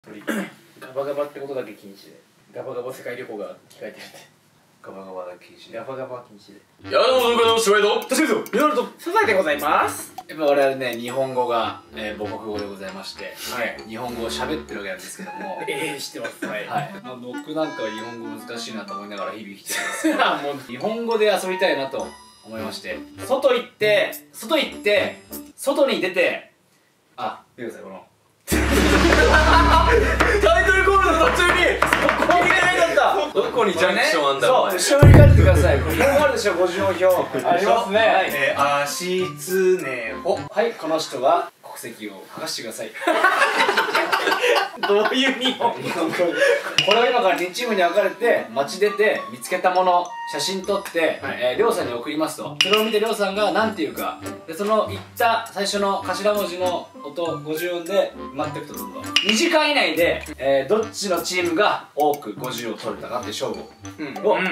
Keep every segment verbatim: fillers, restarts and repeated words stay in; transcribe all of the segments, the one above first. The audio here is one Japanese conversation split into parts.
ガバガバってことだけ禁止で。ガバガバ世界旅行が控えてるって。 ガバガバだ禁止で。 ガバガバ禁止で。 やだもののシュワイド。 確かにそう。やるとサザエでございます。 やっぱ我々ね、日本語が、えー、母国語でございまして、はい、日本語を喋ってるわけなんですけども、 ええー、知ってます。はい。 はい。まあ、僕なんかは日本語難しいなと思いながら日々生きてるんですが、もう日本語で遊びたいなと思いまして、外行って、外行って、外に出て、あ、見てください、この。 タイトルコールの途中にここにないだった。 どこにジャンクションあんだろう。 そう、後ろに帰ってください。これ表あるでしょ、五十音表。 ありますね。 はい。 えー、あしつねほ。 はい、この人が国籍を剥がしてください。 どういう日本語？ これは今からにチームに分かれて街出て見つけたもの写真撮って、はい、えー、りょうさんに送りますと、それを見てりょうさんが何て言うかで、その言った最初の頭文字の音ごじゅう音で埋まっていくとどんどんにじかん以内で、えー、どっちのチームが多くごじゅうを取れたかっていう勝負を、うん、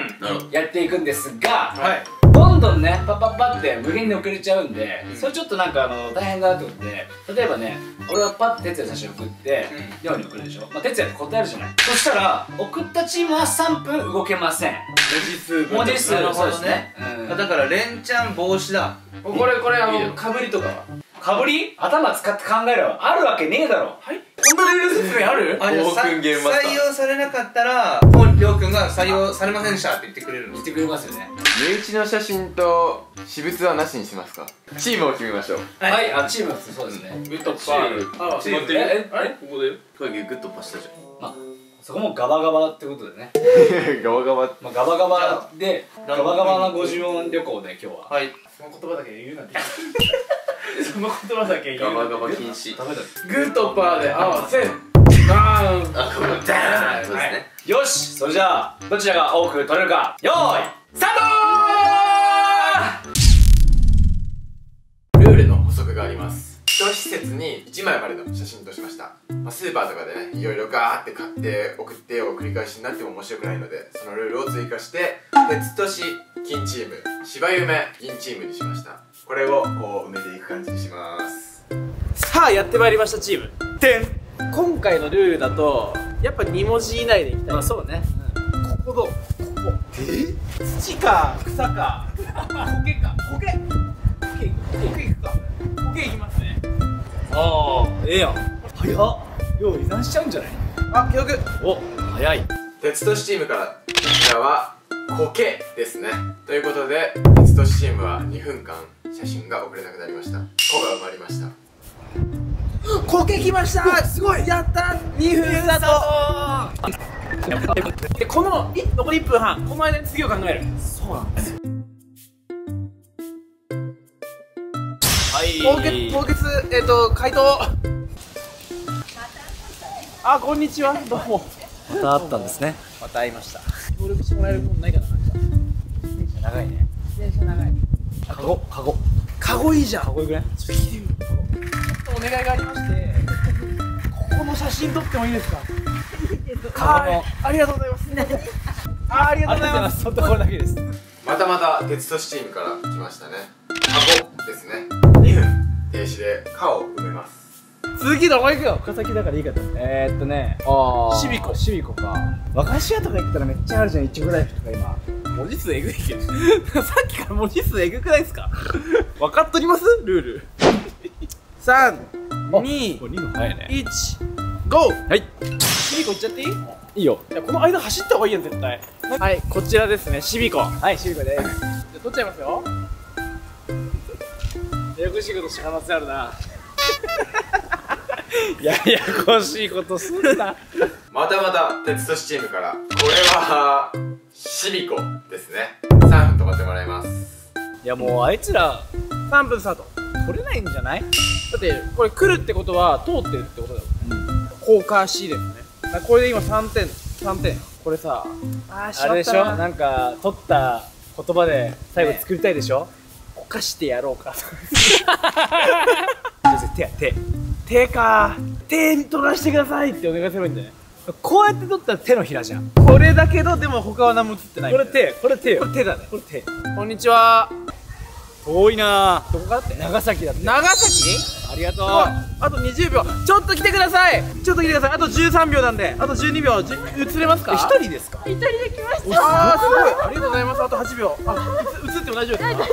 やっていくんですが、はい、どんどんねパッパッパって無限に送れちゃうんで、うん、それちょっとなんかあの大変だなってことで、例えばね、俺はパッて哲也の写真送ってりょうに送るでしょ。まあ哲也って答えるじゃない。そしたら送ったチームはさんぷん動けません。 文字数文字数のそうですね。 だから連チャン防止だ。 これこれあのかぶりとかはかぶり頭使って考えろよ。あるわけねえだろ。 はい、こんなルール説明ある？ あ、じゃあ採用されなかったらりょうくんが採用されませんでしたって言ってくれるの？ 言ってくれますよね。 身内の写真と私物はなしにしますか？チームを決めましょう。 はい、あ、チームそうですね。 グッドパー。 あ、チームえあれここでトイレグッドパしたじゃん。 まあそこもガバガバってことでね。 ガバガバ。 まあガバガバでガバガバな五十音旅行で今日は。 はい。その言葉だけ言うなんて。その言葉だけ言う。 ガバガバ禁止。 ダメだ。 グッドパーで合わせ。ああ、 これダーン。そうですね。 よし、それじゃあどちらが多く取れるか。よーい、スタート。ルールの補足があります。一施設にいちまいまでの写真としました。まあ、スーパーとかでね、いろいろガーって買って送ってを繰り返しになっても面白くないので、そのルールを追加して鉄とし金チーム、芝夢銀チームにしました。これをこう埋めていく感じにします。 さあやってまいりましたチーム。てん。今回のルールだとやっぱに文字以内でいきたい。 まあそうね。 ここどう？ここ。え？土か草か苔か苔。苔苔いくか。苔いきますね。 ああ、ええやん。早っ。よう油断しちゃうんじゃない？ あ、記録。 お、早い。 鉄としチームからこちらは苔ですね。ということで鉄としチームはにふんかん写真が送れなくなりました。「こ」が埋まりました。 苔きました。すごい。やった。にふんスタート。でこの残りいっぷんはん、この間に次を考える。そうなんですよ。 はい。 凍結凍結えっと回答。あ、こんにちは。どうも。 また会ったんですね。 また会いました。協力してもらえることないかな。なんか長いね。 自転車長い。 カゴ、カゴ。 カゴいいじゃん。 カゴいくね。 ちょっと聞いてみる。ちょっとお願いがありまして、ここの写真撮ってもいいですか？ カゴの。 ありがとうございます。あ、ありがとうございます。 本当これだけです。 またまた鉄としチームから来ましたね。カゴですね。にふん停止で「か」を埋めます。 次どこ行くよ？ 深崎だからいいかと。えーっとね、ああ、シビコ、シビコか。和菓子屋とか行ったらめっちゃあるじゃん、いちご大福とか今。 文字数えぐいけど。さっきから文字数えぐくないですか？分かっとります？ルール。さん、に、いち、ゴー。はい。シビコ行っちゃっていい？ いいよ。 いや、この間走った方がいいやん絶対。はい、こちらですね、シビコ。 はい、シビコです。 じゃあ取っちゃいますよ。ややこしいことした可能性あるな。ややこしいことすんな。 またまた鉄としチームからこれはシビコですね。さんぷん止まってもらいます。 いやもうあいつらさんぷんスタート。取れないんじゃない？だってこれ来るってことは通ってるってことだもん。うん。効果 C ですね。これで今さんてん、さんてん。これさ、 あれでしょ、なんか取った言葉で最後作りたいでしょ。 お菓子でやろうか。 手や手。 手か。手に取らせてくださいってお願いすればいいんだね。 こうやって取ったら手のひらじゃん。 これだけどでも他は何も映ってない。 これ手、これ手よ。 これ手だね。 これ手。 こんにちは。 遠いな。 どこかって？ 長崎だって。 長崎？ ありがとう。 あとにじゅうびょう。ちょっと来てください。ちょっと来てください。あとじゅうさんびょうなんで、あとじゅうにびょう。じ映れますか？一人ですか？ 一人で来ました。 ああ、すごい。ありがとうございます。あとはちびょう。あ、映っても大丈夫ですか？ 大丈夫です。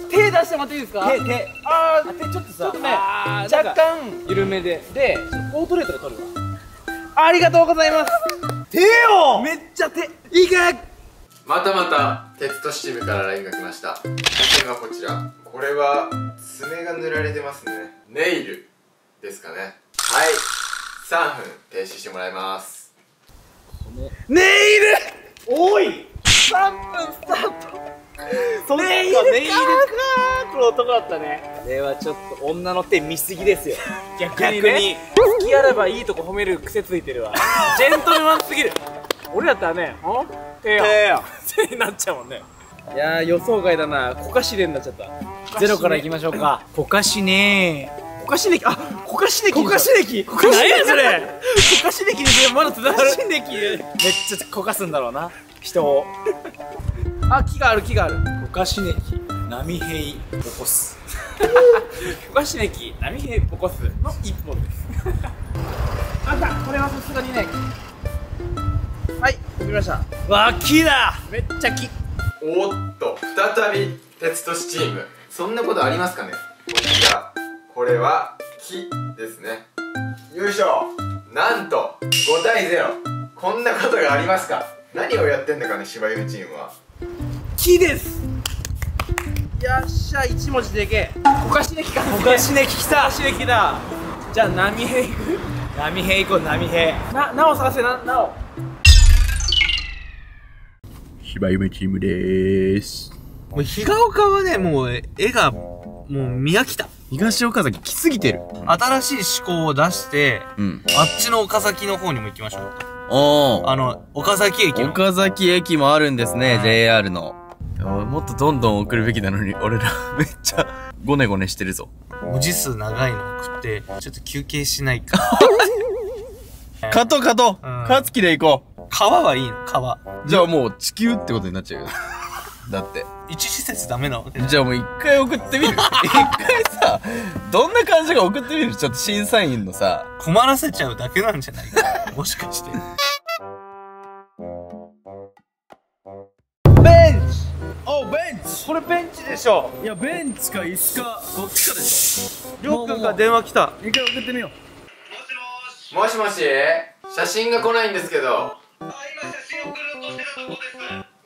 手出してもらっていいですか？ 手手あー、 手ちょっとさ、 ちょっとね、 あー若干緩めでで、ポートレートで撮るわ。ありがとうございます。手よ、めっちゃ手いいか。 またまた鉄とチームから ライン が来ました。写真はこちら。これは爪が塗られてますね。ネイルですかね。はい、さんぷん停止してもらいます。 ネイルおいさんぷんスタート。そっか、ネイルか。これ男だったね。 あれはちょっと女の手見すぎですよ。 逆にね、好きあればいいとこ褒める癖ついてるわ。ジェントルマンすぎる。俺だったらね、ん手よ手よ手になっちゃうもんね。いやー、予想外だな。コカシレになっちゃった。 ゼロからいきましょうか。こかしねコカシネキ、あ、コカシネキ。 こかしねき。 何やそれ。コカシネキにまだつながる。コカシネキ。 めっちゃこかすんだろうな、人を。 あ、木がある、木がある。 こかしねき波平起こす。 コカシネキ波平起こすの一本です。あんた、これはさすがにね。はい、送りました。 わ、木だ。 めっちゃ木。 おっと、再び鉄とチーム。そんなことありますかね。こちら、これは木ですね。よいしょ。なんとごたいゼロ。こんなことがありますか。何をやってんだかね、柴犬チームは。 木です。よっしゃ、一文字でけえ。コカシネキか。 こかしねき来た。 コカシネキだ。じゃあ波平いく。 波平行こう、波平。 な、なお探せ。な、なお。 柴犬チームでーす。 もう日が丘はね、もう絵がもう見飽きた。 東岡崎来すぎてる。 新しい思考を出して、 うん。 あっちの岡崎の方にも行きましょう。 おー。 あの岡崎駅の。 岡崎駅もあるんですね、 はいジェイアール の。もっとどんどん送るべきなのに、俺らめっちゃゴネゴネしてるぞ。 文字数長いの送ってちょっと休憩しないか。 勝とう勝とう、 うん、 勝つ気で行こ川はいいの川。 う。じゃあもう地球ってことになっちゃうよ。だって一施設ダメなの。 じゃあもう一回送ってみる。一回さ、どんな感じか送ってみる。ちょっと審査員のさ、 困らせちゃうだけなんじゃないか。もしかして。ベンチ。 おベンチ。 これベンチでしょ。 いやベンチか椅子かどっちかでしょ。 りょうくんが電話来た。 一回送ってみよう。 もしもし、写真が来ないんですけど。 あ、今写真送ろうとしてるとこです。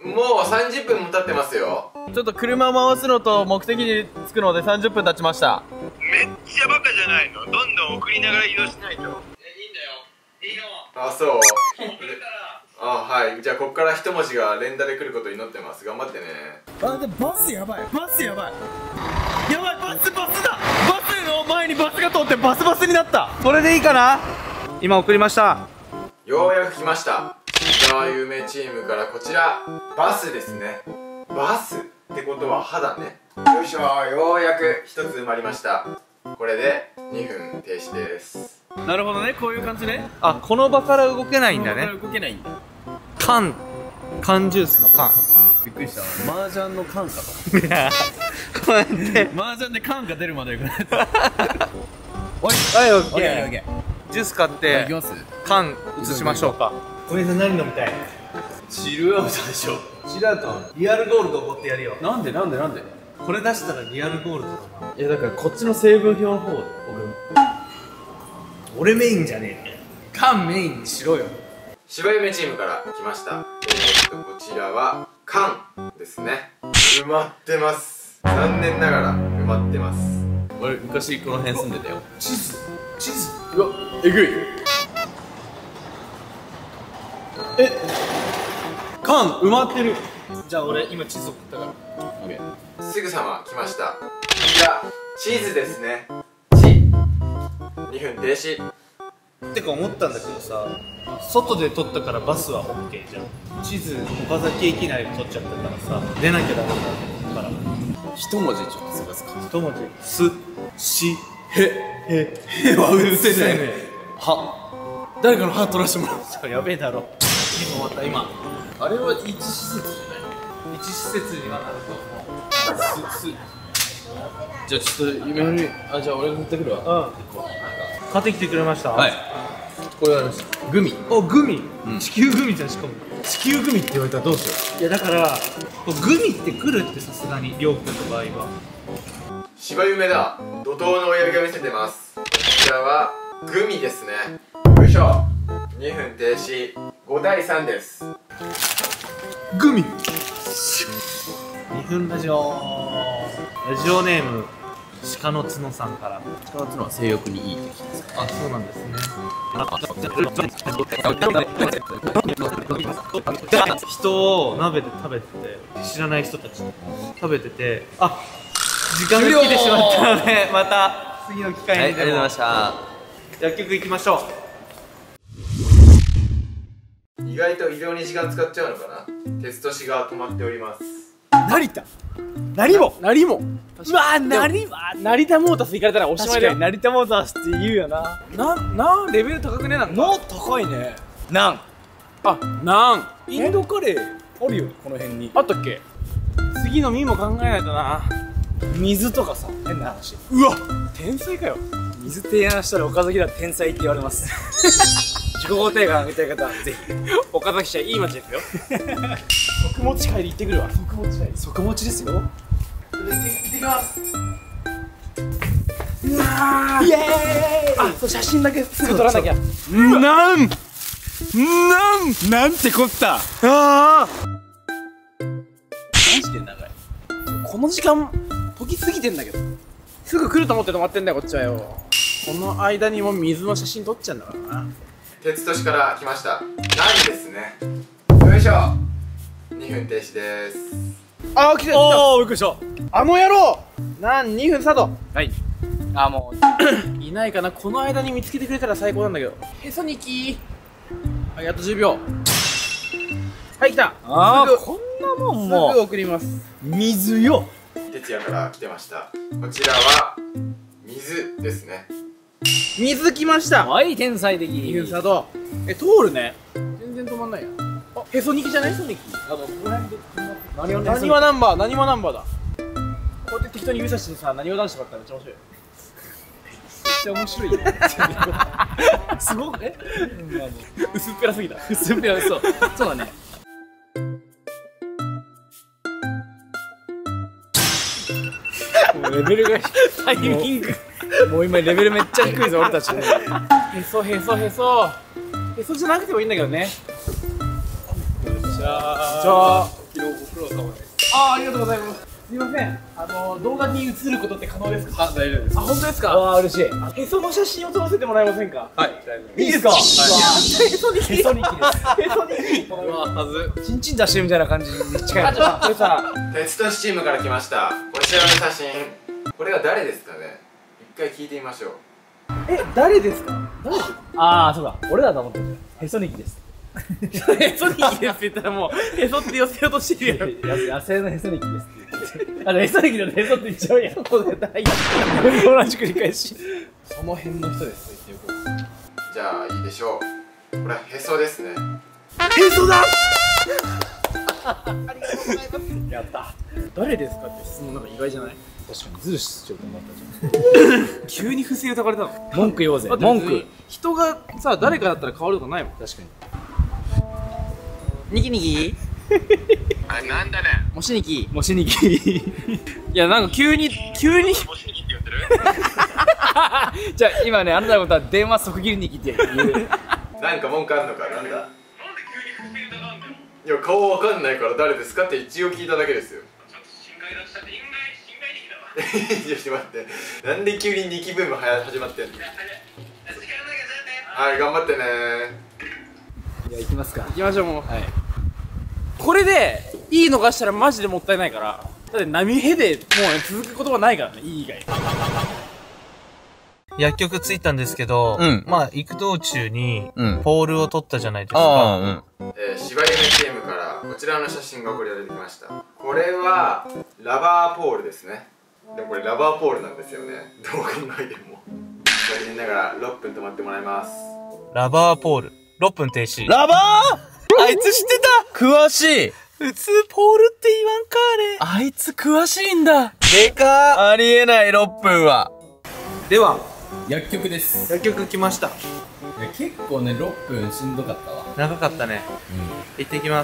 もうさんじゅっぷんも経ってますよ。 ちょっと車回すのと目的に着くのでさんじゅっぷん経ちました。 めっちゃバカじゃないの。どんどん送りながら移動しないと。え、いいんだよ。いいの。 あ、そう。 送るから。 あ、はい。じゃあこっから一文字が連打で来ることを祈ってます。頑張ってね。 あ、でバスやばい。バスやばい。やばい、バスバスだ。バスの前にバスが通ってバスバスになった。 それでいいかな。今送りました。 ようやく来ました。石川有名チームからこちらバスですね。バスってことは歯だね。よいしょ。ようやく一つ埋まりました。これでにふん停止です。 なるほどね、こういう感じね。 あ、この場から動けないんだね。 動けないんだ。 缶缶ジュースの缶。 びっくりした。麻雀の缶かと。 いや、こうやって麻雀で缶が出るまでよくない。 おい、はい、オッケオッケーオッケー。ジュース買っー。いてきます。 缶移しましょうか。お姉さん何飲みたい？ チルアウトでしょ。 チラウトリアルゴールドおごってやるよ。 なんでなんでなんで。 これ出したらリアルゴールドだな。 いやだからこっちの成分表の方俺メインじゃねえ。缶メインにしろよ。 柴夢チームから来ました。えー、っとこちらは缶ですね。埋まってます。残念ながら埋まってます。 俺昔この辺住んでたよ。 地図地図。 うわ、えぐい。 え、缶埋まってる。じゃあ俺今地図送ったから。 オッケー。 すぐさま来ました。こちらチーズですね。チにふん停止。 ってか思ったんだけどさ、外で撮ったからバスは オーケー じゃん。地図岡崎駅内で撮っちゃったからさ、出なきゃダメだから一文字ちょっと探すか。 一文字すしへへへはうせないね。 は、誰かの歯取らしてもらう。 そうやべえだろ。今また今あれは一施設じゃない。 一施設にはなると思う。すすじゃあちょっと夢のに、あ、じゃあ俺が振ってくるわ。 うん買ってきてくれました。 はい。これはグミ。 おグミ、 うん、 地球グミじゃん。しかも地球グミって言われたらどうしよう。いやだからグミって来るってさすがにりょうくんの場合は。 柴夢だ。怒涛の追い上げを見せてます。こちらはグミですね。よいしょ。にふん停止。ごたいさんです。 グミにふんラジオラジオネーム鹿の角さんから。 鹿の角は性欲にいいって聞きますか。 あ、そうなんですね。人を鍋で食べてて、知らない人たち食べてて、あ、時間が来てしまったのでまた次の機会に。 はい、ありがとうございました。 薬局行きましょう。意外と移動に時間使っちゃうのかな。鉄としが止まっております。 成田成も成もう。うわー、成成田モータース行かれたらおしまいだよ。 成田モータースって言うよな。 な、な、レベル高くね。なんかな、高いね。なんあ、なんインドカレーあるよ、この辺に。 あったっけ。次のミも考えないとな。 水とかさ、変な話。 うわ、天才かよ。 水提案したら岡崎ら天才って言われます。自己肯定感上げたい方はぜひ。 岡崎市はいい町ですよ。即持ち帰り行ってくるわ。 即持ち帰り。即持ちですよ。 行ってきます。 うわー、イエーイ。あ、そう、写真だけすぐ撮らなきゃ。 なんなんなんてこった。ああ、 マジで長い。この時間時過ぎてんだけど。 すぐ来ると思って止まってんだよ、こっちはよ。この間にも水の写真撮っちゃうんだからな。 鉄としから来ました。なんですね。よいしょ。にふん停止です。 あー、来てた。 おー、びっくりした。 あの野郎なんにふんスタート。 はい。あ、もういないかな。この間に見つけてくれたら最高なんだけど。へそにきー。はい、あとじゅうびょう。はい、来た。 あー、こんなもんもうすぐ送ります。 水よ。 哲也から来てました。こちらは水ですね。 水来ました。 はい、天才的。 にふんスタート。え、通るね。全然止まんないや。あ、へそにきじゃない？へそにき。あの、この辺で何わ何わナンバー、何わナンバーだ。こうやって適当に指さしてさ、何わ男子ばっかりめっちゃ面白い。めっちゃ面白いよ。すごくね。薄っぺらすぎた。 薄っぺらそう。そうだね。もうレベルがタイミング。もう今レベルめっちゃ低いぞ俺たち。 へそへそへそ。へそじゃなくてもいいんだけどね。 じゃあ。 じゃあ。 昨日ご苦労様です。 ああ、ありがとうございます。すみません。あの動画に映ることって可能ですか？ あ、大丈夫です。 あ、本当ですか？ ああ、嬉しい。 へその写真を撮らせてもらえませんか？ はい、大丈夫。 いいですか？へそにき。 へそにきです。 へそにき。 うわ、はず。チンチン出してるみたいな感じに近い。 あ、これさ、 鉄としチームから来ました。こちらの写真。これは誰ですかね。一回聞いてみましょう。 え、誰ですか？誰ですか？ ああ、そうだ。俺だと思ってる。へそにきです。 へそにきですって言ったらもうへそって寄せようとしてるやん。 野生のへそにきですって言って。あのへそにきのへそって言っちゃうやん。そうだよ。同じ繰り返し。 その辺の人ですって言ってよ。 じゃあいいでしょう。これはへそですね。 へそだ。 ありがとうございます。やった。 誰ですかって質問なんか意外じゃない？ 確かにズルしちゃうと思ったじゃん。 急に不正疑われたの。 文句言おうぜ。文句。 人がさ、誰かだったら変わることないもん。 確かに。 ニキニキ。 あ、なんだね。 もしにき。 もしにき。 いや、なんか急に急に。 もしにきって言ってる？ じゃあ今ね、あなたのことは電話即切りにきって言う。 なんか文句あんのか。なんだ。 なんで急に不正疑うんだよ。 いや、顔わかんないから誰ですかって一応聞いただけですよ。 ちょっと心外出したって心外心外的だわ。 ちょっと待って。なんで急にニキブームはや始まってんの。 時間なきゃじゃはい、頑張ってね。 じゃあ行きますか。 行きましょうもう。 はい。 これでいいのがしたらマジでもったいないから。だって波へでもうね続くことはないからね。いい以外。薬局着いたんですけど、 うん、 まあ行く道中に、 うん、 ポールを取ったじゃないですか。 ああ、うん。 えー、柴犬チームからこちらの写真が送られてきました。これはラバーポールですね。でもこれラバーポールなんですよね。どう考えても。残念ながらろっぷん止まってもらいます。 ラバーポールろっぷん停止。 ラバーあいつ知ってた。詳しい。 普通ポールって言わんかあれ。あいつ詳しいんだ。でかー。ありえないろっぷんは。では薬局です。薬局来ました。いや結構ねろっぷんしんどかったわ。長かったね。うん。行ってきます。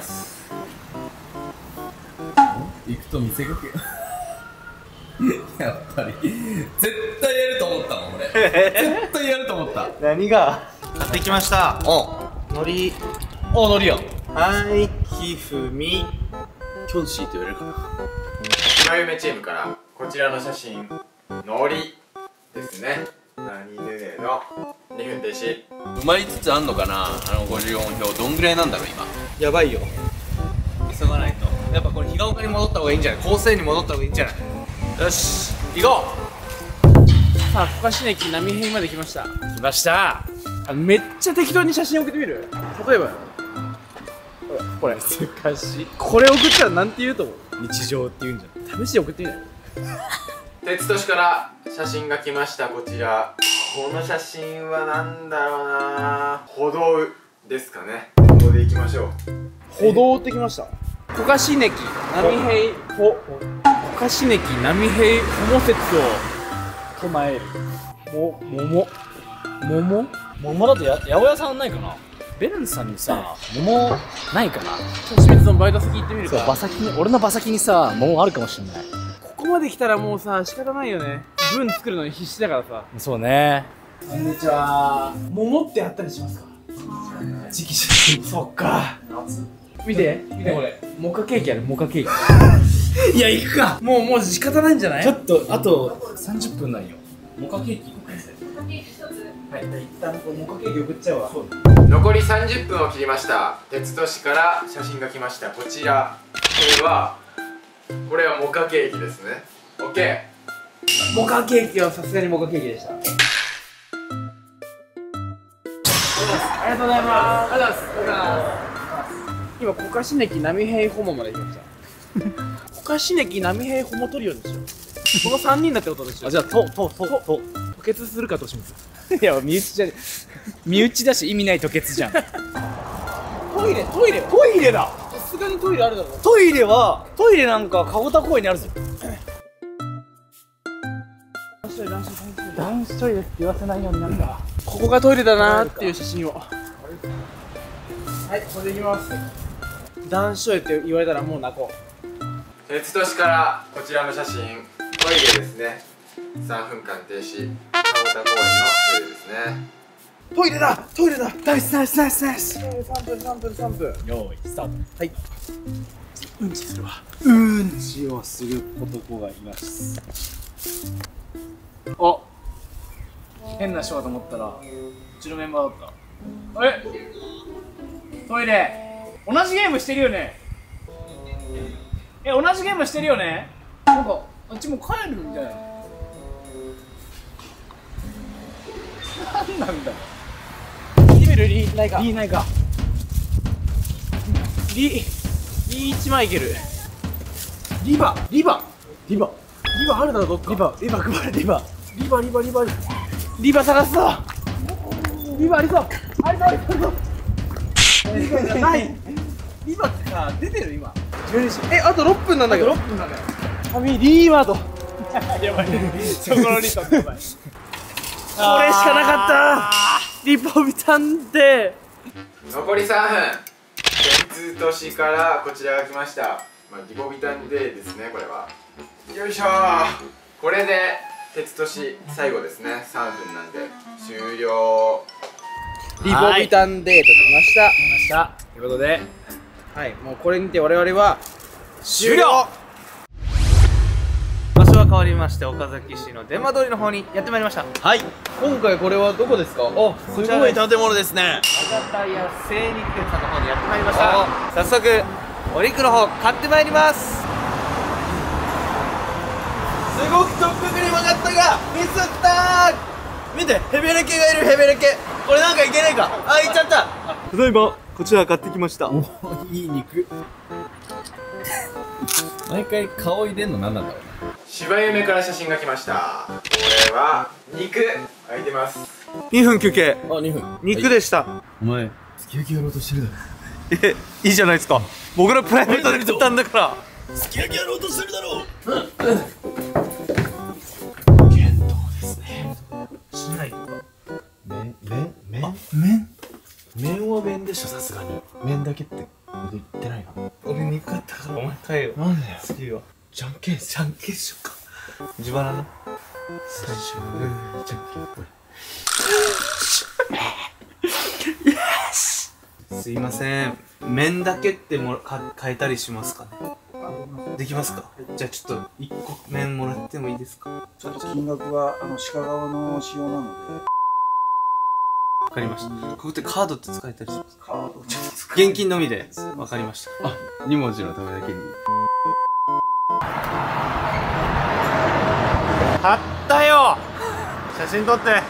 行くと見せかけやっぱり絶対やると思ったもん俺。絶対やると思った。何が買ってきました。おのり。おのりや。はいひふみキョンシーと言われるかな。 柴夢チームからこちらの写真のりですね。何ぬねのにふん停止。 埋まりつつあんのかな、あのごじゅうよん票。どんぐらいなんだろう今。 やばいよ。急がないと。やっぱこれ日が丘に戻った方がいいんじゃない？構成に戻った方がいいんじゃない？よし行こう。さあ小橋駅波平まで来ました。来ました。あめっちゃ適当に写真送ってみる。例えばこれ難しい。これ送ったらなんて言うと思う？日常って言うんじゃん。試しに送ってみない？ 鉄都市から写真が来ました。こちらこの写真はなんだろうな、歩道ですかね。歩道で行きましょう。 歩道ってきました。小橋ネキ波平ほ小橋ネキ波平ホモ説を唱える。も桃桃桃だとや八百屋さんないかな。ベルンさんにさ桃ないかな。 清水のバイト先行ってみるか。 そう馬先に俺の馬先にさ桃あるかもしれない。 ここまで来たらもうさ仕方ないよね。文作るのに必死だからさ。 そうね。 こんにちは。桃ってあったりしますか？時期じゃそっか。見て見てこれモカケーキある。モカケーキいや行くか。もうもう仕方ないんじゃない？ ちょっとあとさんじゅっぷんなんよ。モカケーキ行くんですよ。 はい、一旦こうモカケーキ送っちゃうわ。 残りさんじゅっぷんを切りました。鉄都市から写真が来ました。こちらこれはこれはモカケーキですね。 OK。 モカケーキはさすがにモカケーキでした。ありがとうございます。ありがとうございます。今コカシネキ波平ホモまで行きましたコカシネキ波平ホモトリオですよ。このさんにんだってことですよ。 あ、じゃあとととと吐血するかとします。 いや身内じゃね身内だし意味ない吐血じゃん。 トイレトイレトイレだ。さすがにトイレあるだろ。 トイレはトイレなんかかごた公園にあるぞ。男子トイレって言わせないようになんだ。 ここがトイレだなーっていう写真を。はいこれでいきます。男子トイレって言われたらもう泣こう。 鉄都市からこちらの写真トイレですね。さんぷんかん停止。かごた公園のトイレですね。 トイレだトイレだ。ナイスナイスナイスナイス。さんぷんさんぷんさんぷん。 よーいスタート。 はい。うんちするわ。 うんちをする男がいます。あ、変な人かと思ったらうちのメンバーだった。え、トイレ同じゲームしてるよね。え、同じゲームしてるよね。なんかあっちも帰るみたいな。なんなんだ。 聞いてみる？リーないか。 リーないか。 リリー一枚いける。リバリバリバリバあるだろどっか。 リバリバ配れリバリバリバリバリバ探すぞ。リバありそうありそうありそうリバじゃない。リバってさ出てる今。えあとろっぷんなんだけど。ろっぷんなんだよ。ファミリーマートやばいそこのリバやばい。これしかなかったリポビタンで。 残りさんぷん。鉄都市からこちらが来ました。まあリポビタンデーですね。これはよいしょー。これで鉄都市最後ですね。さんぷんなんで終了。 リポビタンデーときました。 来ましたということで、 はい、もうこれにて我々は終了。場所は変わりまして岡崎市の電話通りの方にやってまいりました。はい、今回これはどこですか？お、すごい建物ですね。博多屋精肉店さんの方にやってまいりました。早速お肉の方買ってまいります。すごくとっくに曲がったがミスったー。見てヘベレケがいる。ヘベレケこれなんかいけないか。あ、いっちゃった。ただいまこちら買ってきました。 おいい肉。毎回顔入れんの何なんだろうね。 柴夢から写真が来ました。これは肉空いてます。 にふん休憩。 あ、にふん肉でした。 お前、すき焼きやろうとしてるだろ。 え、いいじゃないですか。僕らプライベートで食ったんだから。 すき焼きやろうとするだろう。 剣道ですね。しないとか。 麺麺麺麺麺は麺でしょ、さすがに。麺だけって言ってないな。 俺肉買ったからお前買えよ。 なんだよ。 次はじゃんけんじゃんけんしようか。自腹な。 最初じゃんけんぽい。 すいません。麺だけってもか変えたりしますかね。できますか。じゃあちょっと一個麺もらってもいいですか。 ちょっと金額はあの鹿川の仕様なので。 わかりました。ここってカードって使えたりしますか。 カードちょっと使現金のみで。わかりました。 あ、に文字のためだけに。 買ったよ。写真撮って。はい、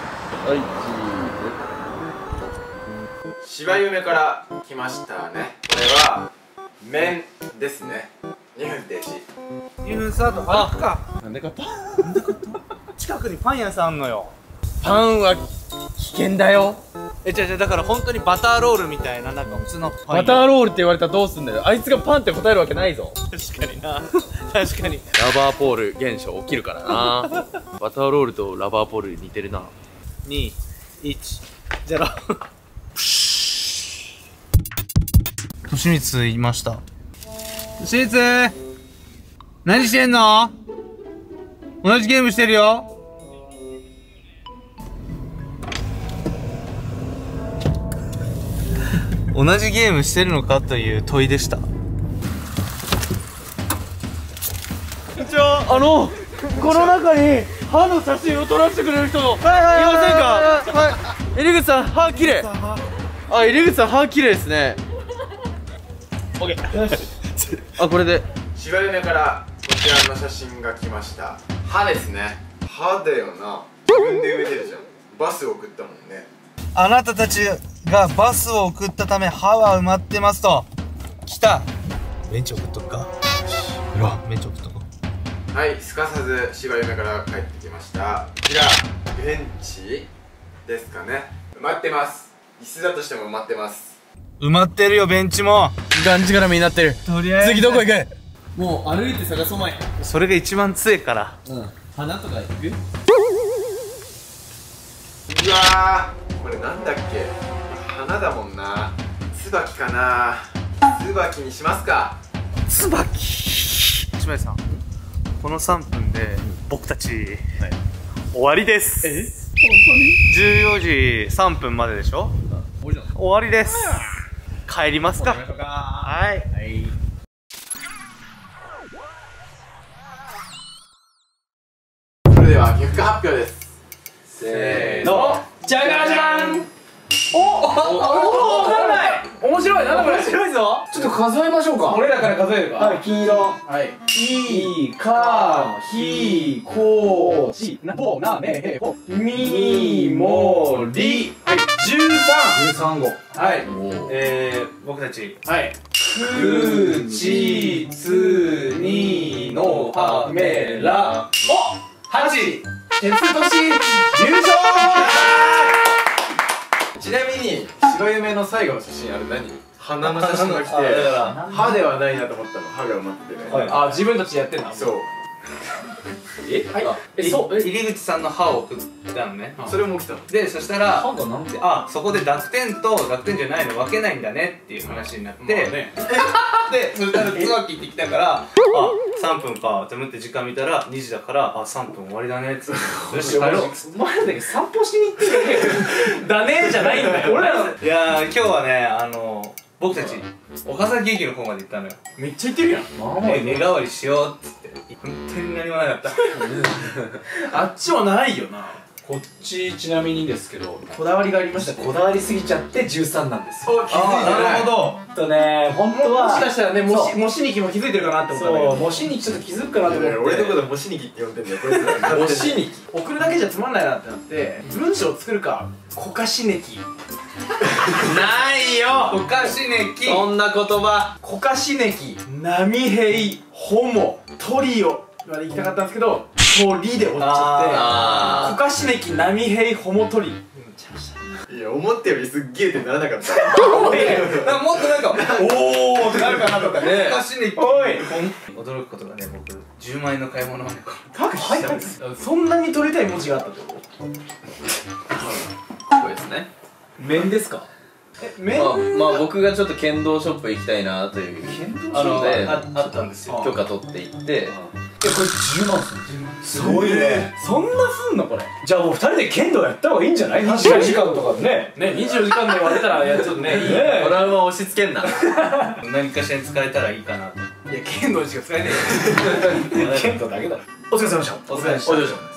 チーズ。柴夢から来ましたね。これは麺ですね。にふん停止。 にふんスタート。あ、か。 なんで買った？ なんで買った？近くにパン屋さんあんのよ。 パンは危険だよ。 え、じゃじゃだから本当にバターロールみたいななんか普通のパン屋。 バターロールって言われたらどうすんだよ。あいつがパンって答えるわけないぞ。 確かにな。確かに。 ラバーポール現象起きるからな。バターロールとラバーポール似てるな。 に、いち、ゼロ。としみついました。としみつ何してんの？同じゲームしてるよ。同じゲームしてるのかという問いでした。 あの、この中に歯の写真を撮らせてくれる人もいませんか？はい。入口さん、歯綺麗。あ、入口さん、歯綺麗ですね。オッケー。よし。あ、これで。 柴夢からこちらの写真が来ました。歯ですね。歯だよな。自分で植えてるじゃん。バスを送ったもんね。 あなたたちがバスを送ったため歯は埋まってますと。来た。ベンチ送っとくか。うわ、ベンチ送っとこう。 はい、すかさず柴夢から帰ってきました。こちらベンチですかね。埋まってます。椅子だとしても埋まってます。 埋まってるよ、ベンチも。 がんじがらめになってる。 とりあえず次どこ行く？もう歩いて探そうまい。 それが一番強いから。 うん。花とか行く？ うわー、これなんだっけ。花だもんな。椿かな。椿にしますか。 椿。しまいさん、このさんぷんで僕たち、はい、終わりです。え？本当に？じゅうよじさんぷんまででしょ？終わりです。帰りますか。はい。はい。 それでは結果発表です。せーの。 じゃがじゃん。おおおお、わかんない。面白い。なんだこれ。面白いぞ。ちょっと数えましょうか。俺らから数えるか。はい、黄色。はい。い、か、ひ、こ、し、な、ぼ、な、め、へ、ほ、み、も、り。はい、じゅうさん。じゅうさんご。はい。 えー、僕たち。 はい。く、ち、つ、に、の、は、め、ら。お、はち。鉄年、優勝。 ちなみに柴夢の最後の写真あれ何？鼻の写真が来て歯ではないなと思ったの。歯が埋まっててね。 あ、自分たちやってんの？ そう。 え？はい。え、そう。入口さんの歯を送ったのね。 それも来たの。 で、そしたら歯がなんで？ あ、そこで濁点と濁点じゃないの分けないんだねっていう話になって、で、そしたら椿って来たからあ、さんぷんかって思って時間見たらにじだから、あ、さんぷん終わりだねっつって、よし帰ろう。 お前らだけ散歩しに行ってるだねじゃないんだよ。俺らのいやー、今日はね、あの僕たち岡崎駅の方まで行ったのよ。 めっちゃ行ってるやん。 え、目代わりしようっつって本当に何もなかったあっちはないよな。こっちちなみにですけどこだわりがありました。こだわりすぎちゃってじゅうさんなんですよ。 気づいてない。 なるほど。 とね、本当はもしかしたらね、もしもしにきも気づいてるかなって思ったんだけど、もしにきちょっと気づくかなと思って。 俺のこともしにきって呼んでんだよこいつら。 もしにき送るだけじゃつまんないなってなって文章を作るか。こかしねきないよ。こかしねき。 そんな言葉。こかしねき、波平、ホモ、トリオまで行きたかったんですけど、鳥で折っちゃって、こかしねき、波平、ホモトリ。 いや思ったよりすっげえってならなかった。 もっとなんかおおってなるかなとかね。おい驚くことがね、僕じゅうまんえんの買い物をね、 各はいはいそんなに取りたい文字があったってこと？ これですね。 面ですか？え、面？ まあ、まあ僕がちょっと剣道ショップ行きたいなという剣道ショップであったんですよ。許可取って行って。 え、これじゅうまんする？すごいね。 そんなすんのこれ？ じゃあもうふたりで剣道やった方がいいんじゃない？にじゅうよじかんとかでね。 ね、にじゅうよじかんで割れたら、いやちょっとね、いいね。 トラウマ押し付けんな。何かしらに使えたらいいかなと。 いや、剣道しか使えねえよ。剣道だけだろ。 お疲れ様でした。 お疲れ様でした。